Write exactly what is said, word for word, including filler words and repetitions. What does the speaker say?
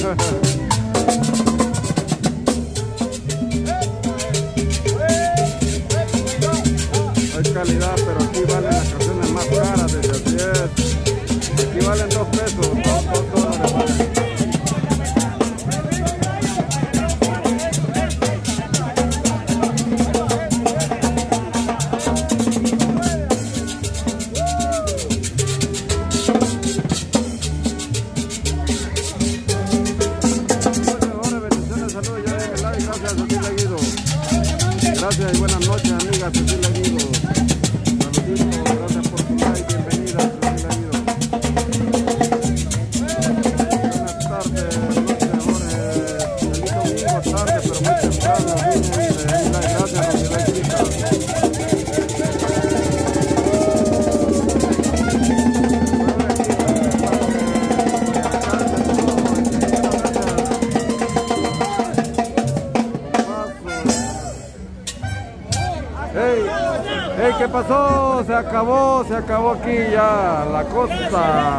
Hay calidad, pero aquí valen las canciones más caras, desde así es. Aquí valen dos pesos, dos, dos dólares valen. Gracias y buenas noches, amiga Cecilia Guido. Saluditos, gracias por tu like, bienvenida Cecilia Guido. Buenas tardes, noches, Jorge. Feliz domingo, tarde, pero muy temprano. Vine, gracias, Cecilia Guido. Hey, hey, ¿qué pasó? Se acabó, se acabó aquí ya la cosa.